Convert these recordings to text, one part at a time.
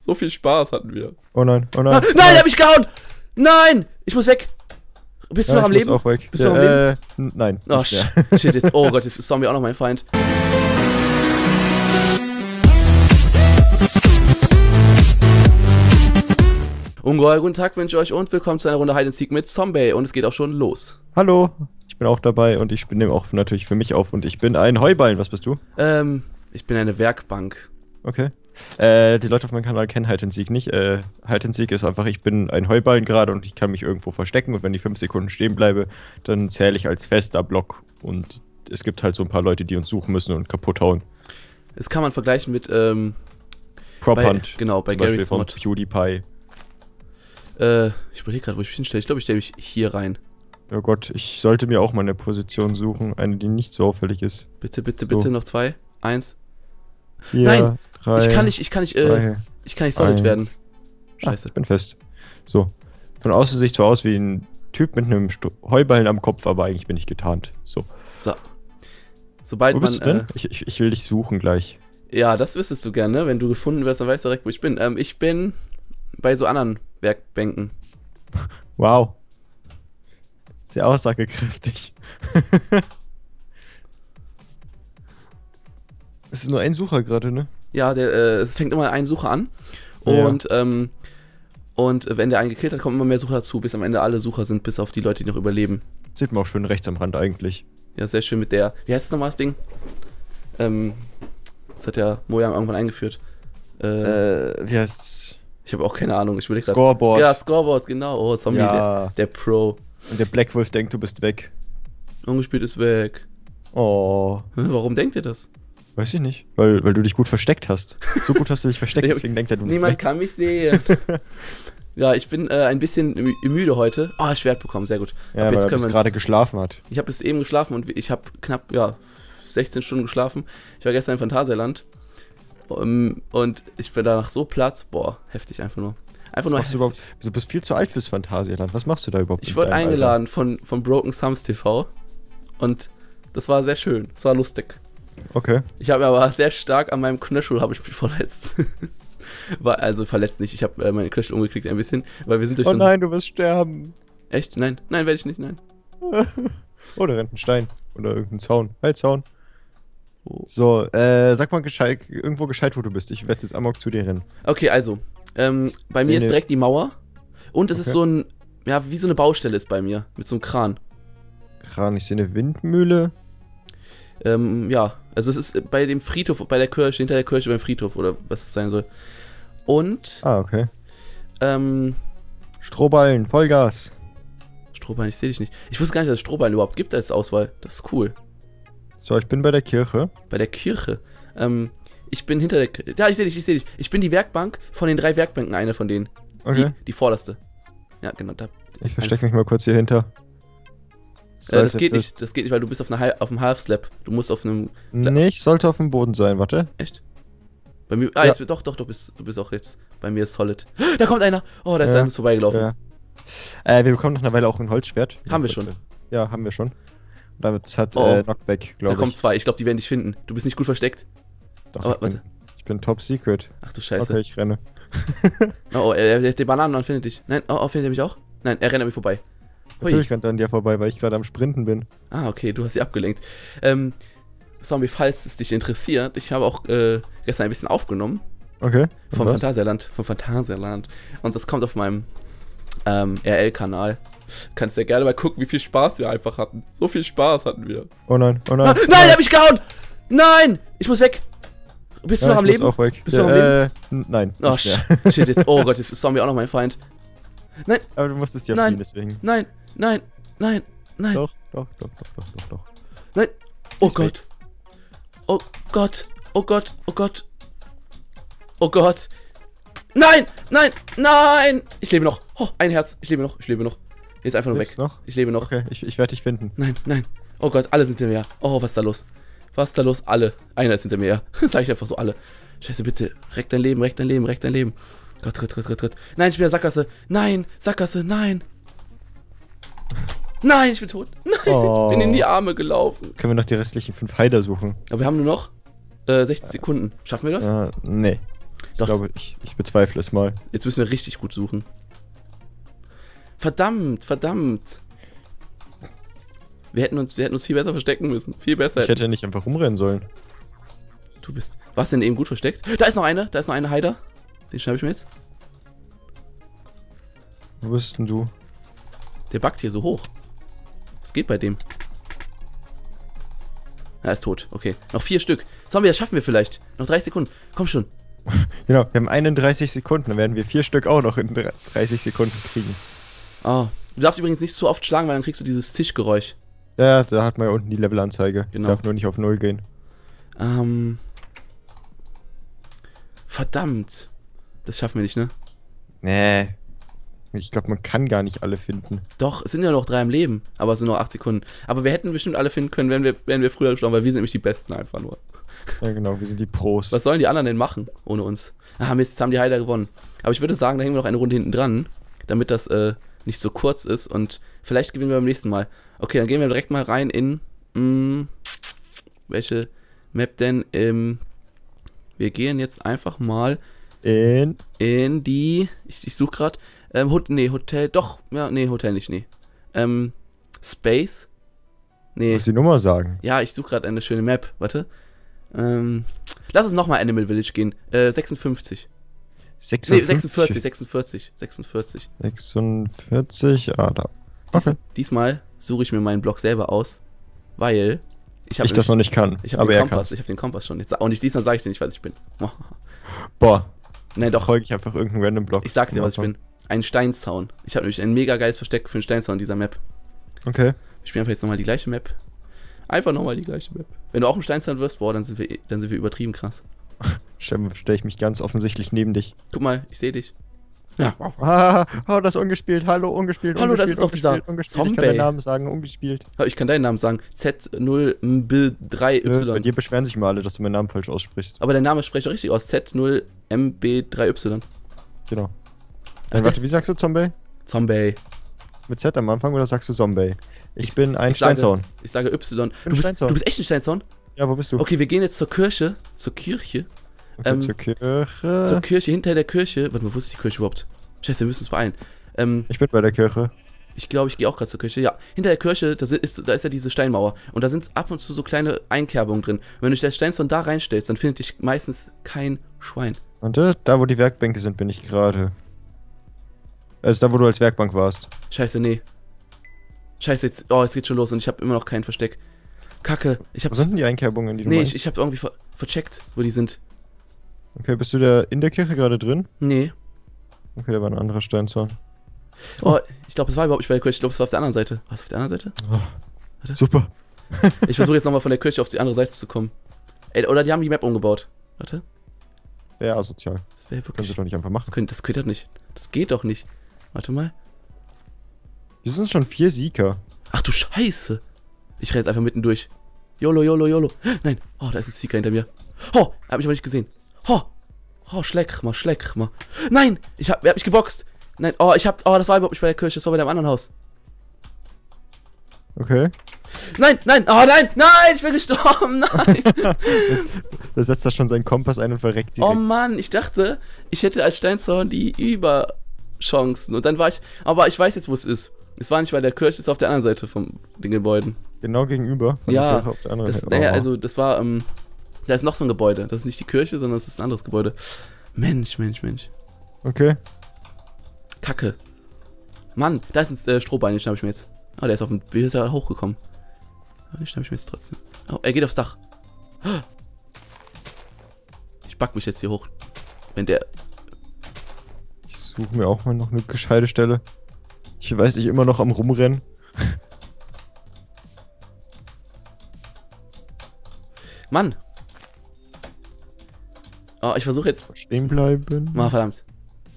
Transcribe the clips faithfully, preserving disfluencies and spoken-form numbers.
So viel Spaß hatten wir. Oh nein, oh nein. Ah, nein, der hat mich gehauen! Nein! Ich muss weg! Bist du ja, noch am ich Leben? muss auch weg. Bist du noch am äh, Leben? Nein. Oh nicht shit, shit, jetzt. Oh Gott, jetzt ist Zombie auch noch mein Feind. Ungeheuer guten Tag wünsche ich euch und willkommen zu einer Runde Hide and Seek mit Zombie und es geht auch schon los. Hallo, ich bin auch dabei und ich nehme auch natürlich für mich auf und ich bin ein Heuballen. Was bist du? Ähm, ich bin eine Werkbank. Okay. Äh, die Leute auf meinem Kanal kennen Hide and Seek nicht. Äh, Hide and Seek ist einfach, ich bin ein Heuballen gerade und ich kann mich irgendwo verstecken und wenn ich fünf Sekunden stehen bleibe, dann zähle ich als fester Block und es gibt halt so ein paar Leute, die uns suchen müssen und kaputt hauen. Das kann man vergleichen mit, ähm... Prop bei, Hunt. Genau, bei Zum Beispiel Garry's von Mod. PewDiePie. Äh, ich überlege gerade, wo ich mich hinstelle. Ich glaube, ich stelle mich hier rein. Oh Gott, ich sollte mir auch mal eine Position suchen, eine, die nicht so auffällig ist. Bitte, bitte, So. bitte, noch zwei. Eins. Vier, Nein, drei, ich kann nicht, ich kann nicht, äh, zwei, ich kann nicht solid eins. werden. Ah, Scheiße. ich bin fest. So. Von außen sehe ich zwar aus wie ein Typ mit einem Sto Heuballen am Kopf, aber eigentlich bin ich getarnt. So. So. Sobald Wo bist man, du denn? äh, Ich, ich, ich will dich suchen gleich. ja, das wüsstest du gerne, ne? Wenn du gefunden wirst, dann weißt du direkt, wo ich bin. Ähm, ich bin bei so anderen Werkbänken. Wow. Sehr aussagekräftig. Es ist nur ein Sucher gerade, ne? Ja, der, äh, es fängt immer ein Sucher an. Und, ja. ähm, und wenn der einen gekillt hat, kommen immer mehr Sucher dazu, bis am Ende alle Sucher sind, bis auf die Leute, die noch überleben. Sieht man auch schön rechts am Rand eigentlich. Ja, sehr schön mit der. Wie heißt das nochmal das Ding? Ähm, das hat ja Mojang irgendwann eingeführt. Äh, Äh, wie heißt's? ich habe auch keine Ahnung, ich überlege grad. Scoreboard. Ja, Scoreboard, genau. Oh, Zombie, Ja. der, der Pro. Und der Black Wolf denkt, du bist weg. Ungespielt ist weg. Oh. Hä, warum denkt ihr das? Weiß ich nicht. Weil, weil du dich gut versteckt hast. So gut hast du dich versteckt, deswegen denkt er, du bist Niemand weg. kann mich sehen. Ja, ich bin äh, ein bisschen mü- müde heute. Oh, oh, Schwert bekommen, sehr gut. Ja, Ab weil jetzt er können bis wir gerade uns- geschlafen hat. Ich habe bis eben geschlafen und ich habe knapp, ja, sechzehn Stunden geschlafen. Ich war gestern im Phantasialand. Um, und ich bin danach so platt. Boah, heftig einfach nur. Einfach Was nur machst du, heftig. überhaupt? Du bist viel zu alt fürs Phantasialand. Was machst du da überhaupt? Ich in wurde deinem eingeladen von, von Broken Thumbs T V. Und das war sehr schön. Das war lustig. Alter? Okay. Ich habe aber sehr stark an meinem Knöchel habe ich mich verletzt. War also verletzt nicht. Ich habe äh, meine Knöchel umgeklickt ein bisschen, weil wir sind durch Oh so ein... nein, du wirst sterben. Echt? Nein, nein, werde ich nicht, nein. Oh, da rennt ein Stein. Oder irgendein Zaun. Halt, Zaun. Oh. So, äh, sag mal gescheit, irgendwo gescheit, wo du bist. Ich werde jetzt amok zu dir rennen. Okay, also, ähm, bei mir Sehe ist ne- direkt die Mauer und es ist Okay. so ein, ja, wie so eine Baustelle ist bei mir, mit so einem Kran. Kran, ich sehe eine Windmühle. Ähm, ja, also es ist bei dem Friedhof, bei der Kirche, hinter der Kirche beim Friedhof oder was es sein soll. Und, Ah, okay. ähm, Strohballen, Vollgas. Strohballen, ich sehe dich nicht. Ich wusste gar nicht, dass es Strohballen überhaupt gibt als Auswahl. Das ist cool. So, ich bin bei der Kirche. Bei der Kirche. Ähm, ich bin hinter der Kirche. Ja, ich sehe dich, ich sehe dich. Ich bin die Werkbank von den drei Werkbänken, eine von denen. Okay. Die, die vorderste. Ja, genau, da. Ich verstecke mich mal kurz hier hinter. Äh, das Sollte geht nicht, das geht nicht, weil du bist auf, einer, Hal- auf einem Half-Slap. Du musst auf einem. Nee, ich sollte auf dem Boden sein, warte. Echt? Bei mir. Ah, Ja. jetzt doch, doch, du bist, du bist auch jetzt. Bei mir ist solid. Da kommt einer! Oh, da ist Ja. einer vorbeigelaufen. Ja. Äh, wir bekommen nach einer Weile auch ein Holzschwert. Haben wir Kurz, schon. äh, Ja, haben wir schon. Und damit hat Oh. äh, Knockback, Da glaube kommen ich. zwei. Ich glaube, die werden dich finden. Du bist nicht gut versteckt. Doch, aber ich bin, warte. ich bin Top Secret. Ach du Scheiße. Okay, ich renne. Oh, oh, er, er, der Bananenmann findet dich. Nein, oh, oh, findet er mich auch? Nein, er rennt an mir vorbei. Hui. Natürlich rennt er an dir vorbei, weil ich gerade am Sprinten bin. Ah, okay, du hast sie abgelenkt. Ähm, Zombie, falls es dich interessiert, ich habe auch äh, gestern ein bisschen aufgenommen. Okay. und Vom was? Phantasialand. Vom Phantasialand. Und das kommt auf meinem ähm, R L-Kanal. Kannst ja gerne mal gucken, wie viel Spaß wir einfach hatten. So viel Spaß hatten wir. Oh nein, oh Ah, nein. nein, der hat mich gehauen! Nein! Ich muss weg! Bist du Ja, noch am ich muss Leben? auch weg. Bist du noch am äh, n- Nein. Oh, nicht sh mehr. shit, jetzt. Oh Gott, jetzt ist Zombie auch noch mein Feind. Nein, Aber du musstest ja Nein. fliehen, deswegen. nein, nein, nein, nein, Doch, doch, doch, doch, doch, doch, doch. nein. Oh Ist Gott. Oh Gott. Oh Gott. Oh Gott. Oh Gott. Nein, nein, nein. Ich lebe noch. Oh, ein Herz. Ich lebe noch. Ich lebe noch. Jetzt einfach nur Lebst weg. noch? Ich lebe noch. Okay, ich, ich werde dich finden. Nein, nein. Oh Gott, alle sind hinter mir. Oh, was ist da los? Was ist da los? Alle. Einer ist hinter mir. Sag ich einfach so, alle. Scheiße, bitte. Reck dein Leben, reck dein Leben, reck dein Leben. Gott, Gott, Gott, Gott, Gott. Nein, ich bin in der Sackgasse. Nein, Sackgasse, nein. Nein, ich bin tot. Nein, Oh. ich bin in die Arme gelaufen. Können wir noch die restlichen fünf Heider suchen? Aber wir haben nur noch äh, sechzig Sekunden. Schaffen wir das? Ja, nee. Doch, Ich glaube, ich, ich bezweifle es mal. jetzt müssen wir richtig gut suchen. Verdammt, verdammt. Wir hätten uns, wir hätten uns viel besser verstecken müssen. Viel besser. Ich hätte nicht einfach rumrennen sollen. Du bist. Was denn eben gut versteckt? Da ist noch eine, da ist noch eine Heider. Den schnapp ich mir jetzt. Wo bist denn du? Der backt hier so hoch. Was geht bei dem? Er ist tot. Okay. Noch vier Stück. Zombie, das schaffen wir vielleicht. Noch dreißig Sekunden. Komm schon. Genau, wir haben einunddreißig Sekunden. Dann werden wir vier Stück auch noch in dreißig Sekunden kriegen. Oh. Du darfst übrigens nicht zu oft schlagen, weil dann kriegst du dieses Tischgeräusch. Ja, da hat man ja unten die Levelanzeige. Genau. Darf nur nicht auf null gehen. Ähm. Verdammt. Das schaffen wir nicht, ne? Nee. Ich glaube, man kann gar nicht alle finden. Doch, es sind ja noch drei im Leben, aber es sind noch acht Sekunden. Aber wir hätten bestimmt alle finden können, wenn wir, wenn wir früher gestorben, weil wir sind nämlich die Besten einfach nur. Ja, genau, wir sind die Pros. Was sollen die anderen denn machen ohne uns? Ah, Mist, jetzt haben die Heiler gewonnen. Aber ich würde sagen, da hängen wir noch eine Runde hinten dran, damit das äh, nicht so kurz ist und vielleicht gewinnen wir beim nächsten Mal. Okay, dann gehen wir direkt mal rein in. Mh, welche Map denn? Ähm, wir gehen jetzt einfach mal In. in die. Ich, ich suche gerade. Ähm, Hot, nee, Hotel. Doch, ja, nee, Hotel nicht, nee. Ähm, Space. Nee. Muss die Nummer sagen. Ja, ich suche gerade eine schöne Map. Warte. Ähm, lass uns nochmal Animal Village gehen. Äh, sechsundfünfzig. Nee, sechsundvierzig, sechsundvierzig, sechsundvierzig. sechsundvierzig, ah, da. Dies, Okay. Diesmal suche ich mir meinen Block selber aus, weil ich habe Ich das noch nicht kann. ich habe aber den er Kompass, kann's. ich habe den Kompass schon. Jetzt, und ich, diesmal sage ich dir nicht, was ich bin. Boah, Nein, doch. folge ich einfach irgendeinen random Block. Ich sag's dir, was ich bin. Ein Steinzaun. Ich habe nämlich ein mega geiles Versteck für einen Steinzaun in dieser Map. Okay. Ich spiele einfach jetzt nochmal die gleiche Map. Einfach nochmal die gleiche Map. Wenn du auch ein Steinzaun wirst, boah, dann sind wir, dann sind wir übertrieben krass. Stelle stell ich mich ganz offensichtlich neben dich. Guck mal, ich sehe dich. Ja. Ah, oh, das ist ungespielt. Hallo, ungespielt. Hallo, das ungespielt, ist doch dieser ungespielt, ungespielt. Ich kann Zombie. deinen Namen sagen, ungespielt. Ich kann deinen Namen sagen. Z null M B drei Nö, Bei Y. dir beschweren sich mal alle, dass du meinen Namen falsch aussprichst. Aber der Name spricht doch richtig aus. Z null M B drei Y. Genau. Ach, Dann, das- warte, wie sagst du Zombie? Zombie. Mit Z am Anfang oder sagst du Zombie? Ich, Ich- bin ein ich sage- Steinzaun. Ich sage Y. Du ein bist, Steinzaun. du bist echt ein Steinzaun? Ja, wo bist du? Okay, wir gehen jetzt zur Kirche. Zur Kirche. Okay, ähm, zur Kirche. Zur Kirche, hinter der Kirche. Warte mal, wo ist die Kirche überhaupt? Scheiße, wir müssen uns beeilen. Ähm, Ich bin bei der Kirche. ich glaube, ich gehe auch gerade zur Kirche. Ja, hinter der Kirche, da, sind, ist, da ist ja diese Steinmauer. Und da sind ab und zu so kleine Einkerbungen drin. Und wenn du das Steinzaun da reinstellst, dann findet dich meistens kein Schwein. Warte, da wo die Werkbänke sind, bin ich gerade. Also da, wo du als Werkbank warst. Scheiße, nee. Scheiße, jetzt, oh, es geht schon los und ich habe immer noch kein Versteck. Kacke, ich Wo habe sind denn die Einkerbungen, die du Nee, meinst? ich, ich habe irgendwie ver vercheckt, wo die sind. Okay, bist du da in der Kirche gerade drin? Nee. Okay, da war ein anderer Steinzaun. Oh, ich glaube, es war überhaupt nicht bei der Kirche. Ich glaube, es war auf der anderen Seite. Was, auf der anderen Seite? Oh, super. Ich versuche jetzt nochmal von der Kirche auf die andere Seite zu kommen. Ey, oder die haben die Map umgebaut. Warte. Wäre asozial. Das wäre Können sie wirklich... doch nicht einfach Das, machen. könnt, das geht doch nicht. Das geht doch nicht. Warte mal. Wir sind schon vier Sieger. Ach du Scheiße. Ich renne jetzt einfach mitten durch. YOLO, YOLO, YOLO. Nein. Oh, da ist ein Seeker hinter mir. Oh, hab ich aber nicht gesehen. Oh. Oh, schleck mal, schleck mal. Nein, ich hab, wer hat mich geboxt? Nein, oh, ich hab, oh, das war überhaupt nicht bei der Kirche, das war bei dem anderen Haus. Okay. Nein, nein, oh nein, nein, ich bin gestorben, nein. Da setzt er schon seinen Kompass ein und verreckt direkt. Oh Mann, ich dachte, ich hätte als Steinzaun die Überchancen. Und dann war ich, aber ich weiß jetzt, wo es ist. Es war nicht bei der Kirche, es ist auf der anderen Seite von den Gebäuden. Genau gegenüber. Von Ja, der Kirche auf der anderen Das, Seite. naja, Oh. also das war, ähm, da ist noch so ein Gebäude. Das ist nicht die Kirche, sondern das ist ein anderes Gebäude. Mensch, Mensch, Mensch. Okay. Kacke. Mann, da ist ein äh, Strohbein, den schnapp ich mir jetzt. Oh, der ist auf dem, wie ist er hochgekommen? Aber den schnapp ich mir jetzt trotzdem. Oh, er geht aufs Dach. Ich back mich jetzt hier hoch. Wenn der, Ich suche mir auch mal noch eine gescheite Stelle. Ich weiß nicht, immer noch am Rumrennen. Mann. Oh, ich versuche jetzt, Stehen bleiben. oh, verdammt.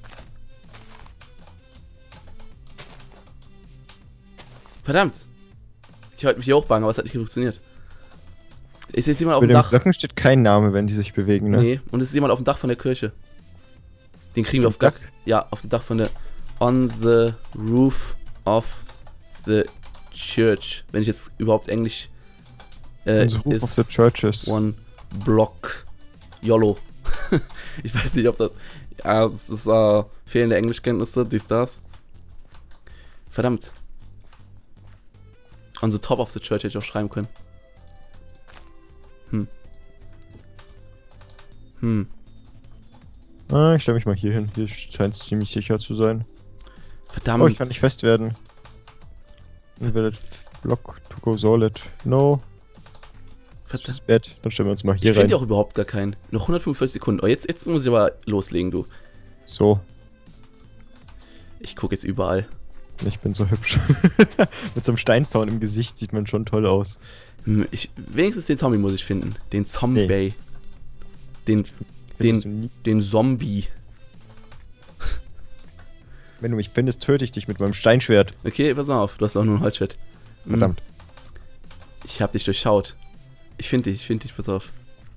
Verdammt. Ich wollte mich hier hochbauen, aber es hat nicht funktioniert. Ist jetzt jemand auf Bei dem den Dach? Blöcken steht kein Name, wenn die sich bewegen, ne? Nee, und es ist jemand auf dem Dach von der Kirche. Den kriegen wir auf gar... Dach? Ja, auf dem Dach von der... On the roof of the church. Wenn ich jetzt überhaupt Englisch... Äh, On the roof ist of the churches. one block. YOLO. Ich weiß nicht, ob das... Ja, das ist äh, fehlende Englischkenntnisse, dies, das. Verdammt. On the top of the church hätte ich auch schreiben können. Hm. Hm. Ah, ich stelle mich mal hier hin. Hier scheint es ziemlich sicher zu sein. Verdammt. Oh, ich kann nicht fest werden. Invalid block to go solid. No. Das ist bad. Dann stellen wir uns mal hier ich rein. Ich finde auch überhaupt gar keinen. Noch hundertfünfundvierzig Sekunden. Oh, jetzt, jetzt muss ich aber loslegen, du. So. Ich gucke jetzt überall. Ich bin so hübsch. Mit so einem Steinzaun im Gesicht sieht man schon toll aus. Hm, ich, wenigstens den Zombie muss ich finden. Den Zombie. Nee. Den, Findest du den, nie? den Zombie. Wenn du mich findest, töte ich dich mit meinem Steinschwert. Okay, pass mal auf. Du hast auch nur ein Holzschwert. Hm, Verdammt. Ich hab dich durchschaut. Ich finde dich, ich finde dich, pass auf.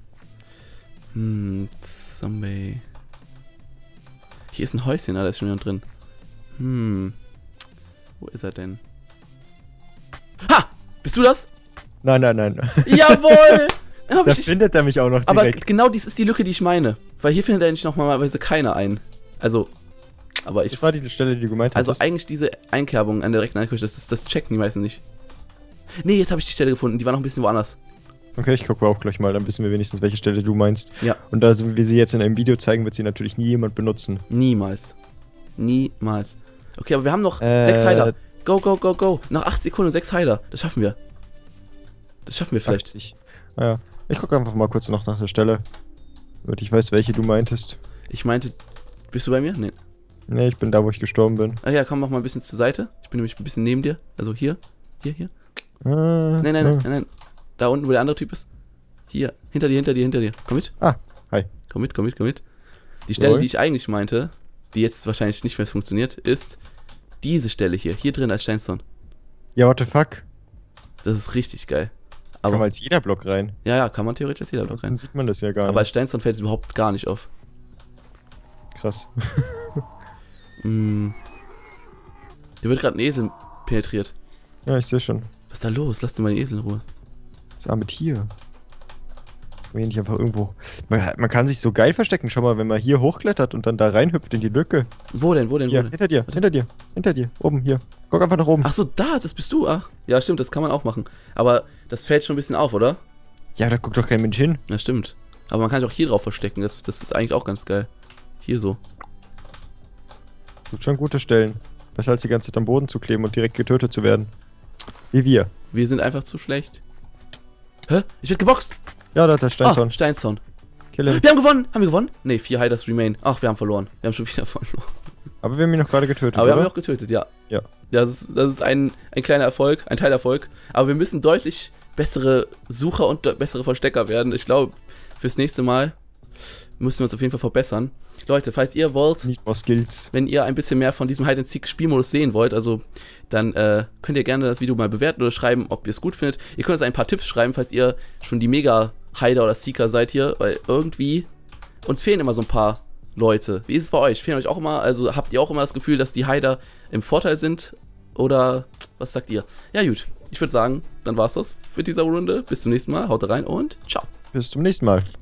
Hm, Zombie. Hier ist ein Häuschen, da ist schon wieder drin. Hm. Wo ist er denn? Ha! Bist du das? Nein, nein, nein. Jawohl! Hab Da ich, findet er mich auch noch aber direkt. genau dies ist die Lücke, die ich meine. Weil hier findet eigentlich normalerweise keiner ein. Also, aber ich... Das war die Stelle, die du gemeint Also hast. eigentlich diese Einkerbung an der direkten Einkirche, das, das checken die meisten nicht. Nee, jetzt habe ich die Stelle gefunden, die war noch ein bisschen woanders. Okay, ich gucke auch gleich mal, dann wissen wir wenigstens, welche Stelle du meinst. Ja. Und da so wie wir sie jetzt in einem Video zeigen, wird sie natürlich nie jemand benutzen. Niemals. Niemals. Okay, aber wir haben noch Äh, sechs Heiler. Go, go, go, go. Nach acht Sekunden sechs Heiler. Das schaffen wir. Das schaffen wir vielleicht. achtzig. Ah ja. Ich gucke einfach mal kurz noch nach der Stelle. Damit ich weiß, welche du meintest. Ich meinte, bist du bei mir? Nee. Ne, ich bin da, wo ich gestorben bin. Ah ja, komm, mach mal ein bisschen zur Seite. Ich bin nämlich ein bisschen neben dir. Also hier. Hier, hier. Ah, Nein, nein, ah. nein, nein, nein. Da unten, wo der andere Typ ist. Hier. Hinter dir, hinter dir, hinter dir. Komm mit. Ah, hi. Komm mit, komm mit, komm mit. Die Stelle, Jawohl. die ich eigentlich meinte, die jetzt wahrscheinlich nicht mehr funktioniert, ist diese Stelle hier. Hier drin als Steinstone. Ja, what the fuck? Das ist richtig geil. Aber Aber kann als jeder Block rein. ja, ja, kann man theoretisch als jeder Block Dann rein. sieht man das ja gar Aber als nicht. Steinstone fällt es überhaupt gar nicht auf. Krass. Mm. Hier wird gerade ein Esel penetriert. Ja, ich sehe schon. Was ist da los? Lass dir mal den Esel in Ruhe. Das arme Tier. Wenn nicht einfach irgendwo. Man, man kann sich so geil verstecken. Schau mal, wenn man hier hochklettert und dann da reinhüpft in die Lücke. Wo denn, wo denn, wo Hier, denn? hinter dir, hinter dir, hinter dir. Oben, hier. Guck einfach nach oben. Ach so, da, das bist du. Ach, ja, stimmt, das kann man auch machen. Aber das fällt schon ein bisschen auf, oder? Ja, da guckt doch kein Mensch hin. Ja, stimmt. Aber man kann sich auch hier drauf verstecken. Das, das ist eigentlich auch ganz geil. Hier so. Gibt schon gute Stellen. Besser als die ganze Zeit am Boden zu kleben und direkt getötet zu werden. Wie wir. Wir sind einfach zu schlecht. Hä? Ich werd geboxt. Ja, da hat der Steinzaun. Ah, Steinzaun. Kill ihn. Wir haben gewonnen. Haben wir gewonnen? Nee, vier Hiders remain. Ach, wir haben verloren. Wir haben schon wieder verloren. Aber wir haben ihn noch gerade getötet, Aber wir haben oder? ihn auch getötet, ja. Ja. Ja, das ist, das ist ein, ein kleiner Erfolg, ein Teilerfolg. Aber wir müssen deutlich bessere Sucher und de- bessere Verstecker werden. Ich glaube, fürs nächste Mal müssen wir uns auf jeden Fall verbessern. Leute, falls ihr wollt, Nicht more Skills. wenn ihr ein bisschen mehr von diesem Hide-and-Seek-Spielmodus sehen wollt, also dann äh, könnt ihr gerne das Video mal bewerten oder schreiben, ob ihr es gut findet. Ihr könnt uns ein paar Tipps schreiben, falls ihr schon die Mega-Hider oder Seeker seid hier, weil irgendwie uns fehlen immer so ein paar Leute. Wie ist es bei euch? Fehlen euch auch immer, also habt ihr auch immer das Gefühl, dass die Hider im Vorteil sind? Oder was sagt ihr? Ja gut, ich würde sagen, dann war's das für diese Runde. Bis zum nächsten Mal, haut rein und ciao. Bis zum nächsten Mal.